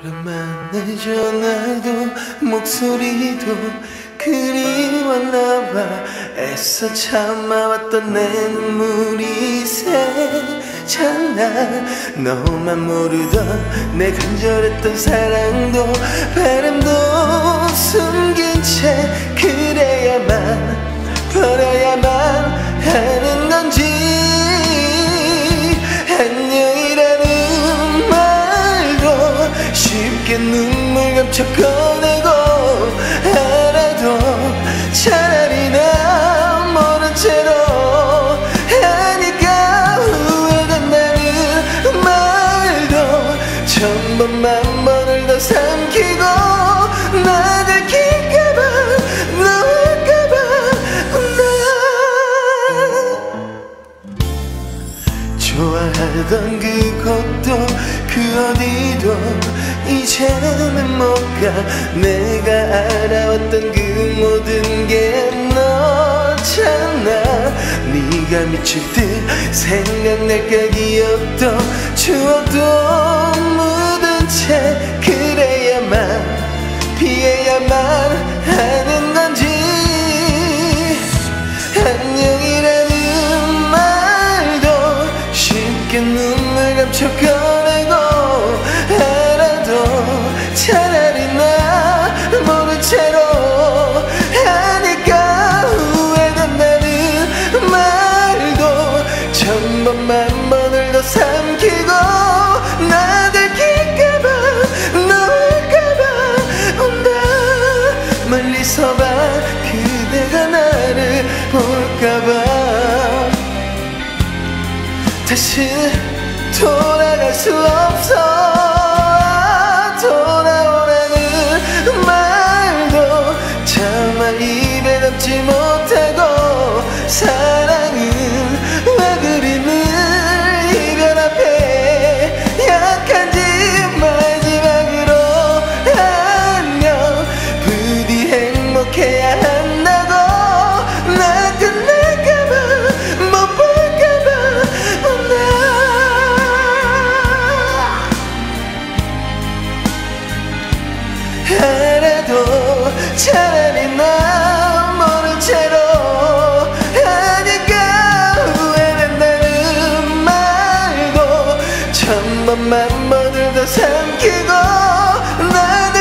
오랜만에 전화도 목소리도 그리웠나봐. 애써 참아왔던 내 눈물이 새잖아. 너만 모르던 내 간절했던 사랑도 바람도 숨긴 채 그래야만 버려야만 하는 건지. 안녕이라는 말도 쉽게 눈물 감춰 꺼내고 알아도 차라리 나 모른 채로 하니까 후회된다는 말도 천번만 번을 더 삼키고 나 들킬까봐 너일까봐 좋아하던 그곳도 그 어디도 이제는 못 가. 내가 알아왔던 그 모든 게 너잖아. 네가 미칠 듯 생각날까. 기억도 추억도 묻은 채 그래야만 피해야만 하는 건지. 안녕이라는 말도 쉽게 눈물 감춰 꺼내고 알아도 차라리 나 모른 채로 하니까 후회된다는 말도 천번만 번을 더 삼키고 나 들킬까봐 너일까봐 온다. 멀리서 봐 그대가 나를 볼까봐. 다시 돌아갈 수 없어. 돌아오라는 말도 차마 입에 담지 못하고 사랑은 왜 그리는 이별 앞에 약한지 마지막으로 안녕 부디 행복해야 한다고. 나 끝날까봐 못 볼까봐 알아도 차라리 나 모른 채로 하니까 후회된다는 말도 천번만 번을 더 삼키고 나